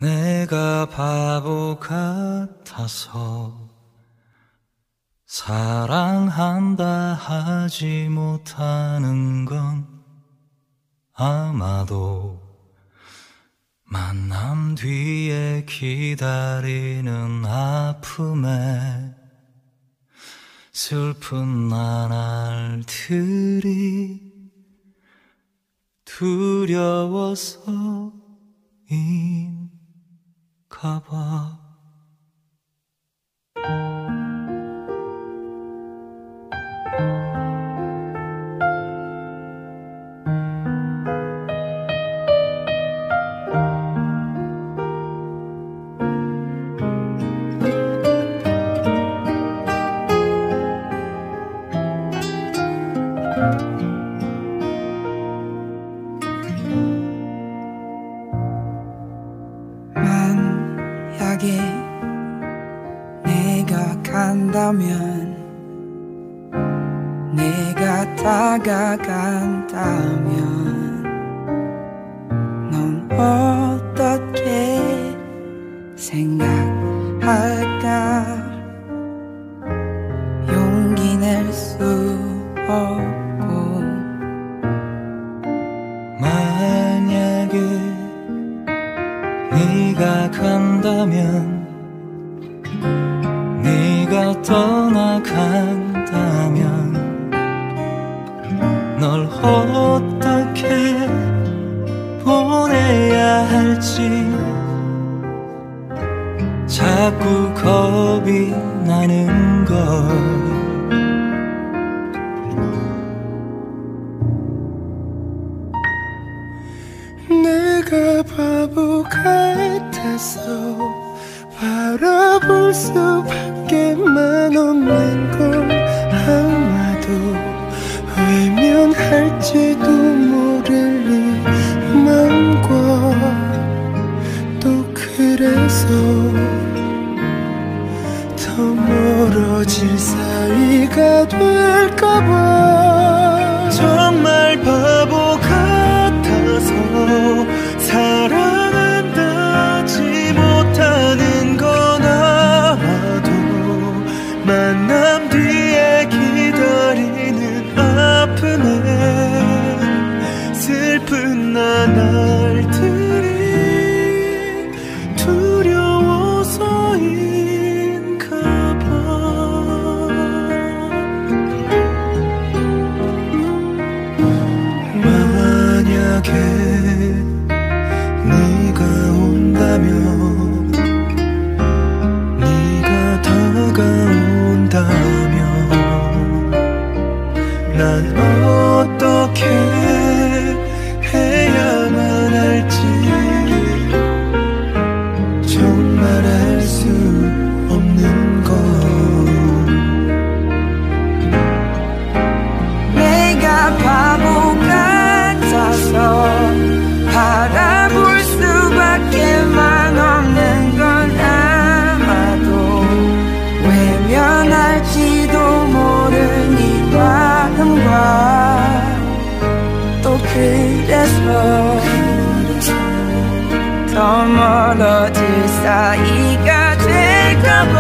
내가 바보 같아서 사랑한다 하지 못하는 건 아마도 만남 뒤에 기다리는 아픔에 슬픈 나날들이 두려워서인가 봐. 만약에 내가 간다면, 내가 다가간다면 넌 어떻게 생각할까? 용기 낼 수 없고. 만약에 네가 간다면, 네가 떠나간다면 널 어떻게 보내야 할지 자꾸 겁이 나는 걸. 내가 바보 같아서 바라볼 수밖에만 없는 걸 아마도 외면할지도 모를 이 맘과 또 그래서 더 멀어질 사이가 될까봐. 정말 바보 같아서 사랑한다지 못하는 건 아마도 만남 뒤에 기다리는 아픔에 슬픈 나날들이 두려워서인가 봐. 만약에 네가 온다면, 네가 다가온다면 난 어떻게 해야만 할지 정말 알 수 없는 것. 내가 바보 같아서 바라볼 수밖에만 없는 건 아마도 외면할지도 모르는 이 마음과 또 그래서 더 멀어질 사이가 될까봐.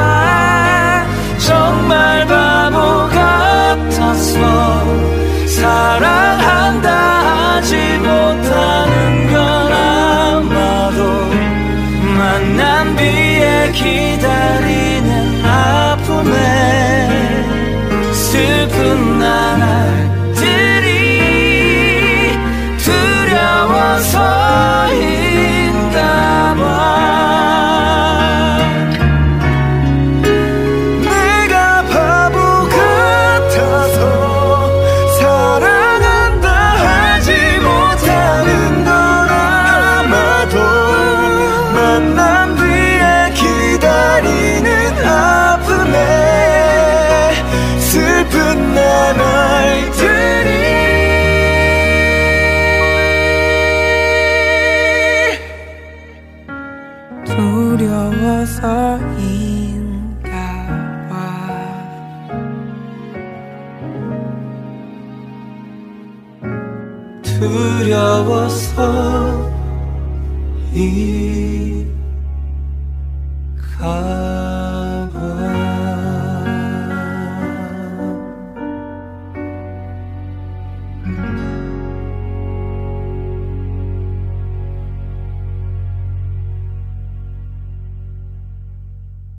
정말 바보 같아서 사랑한다 하지 못하는 건 아마도 만난 뒤에 기다리는 아픔에 슬픈 나날들이 두려워서인가 봐. 내가 바보 같아서 사랑한다 하지 못하는 건 아마도 만남 뒤에 기다리는 아픔에 슬픈 나날들이 두려워서인가 봐. 두려워서인가 가봐.